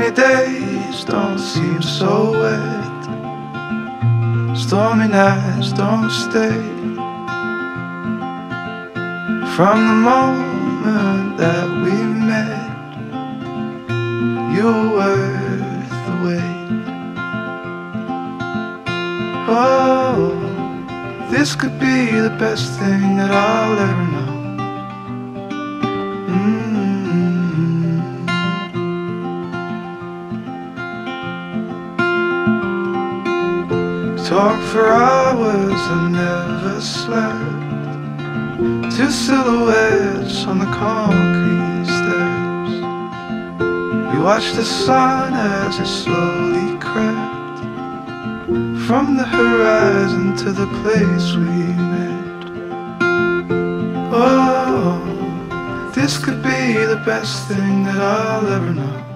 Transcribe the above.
Sunny days don't seem so wet, stormy nights don't stay. From the moment that we met, you were worth the wait. Oh, this could be the best thing that I'll ever know. Talk for hours and never slept, two silhouettes on the concrete steps. We watched the sun as it slowly crept from the horizon to the place we met. Oh, this could be the best thing that I'll ever know.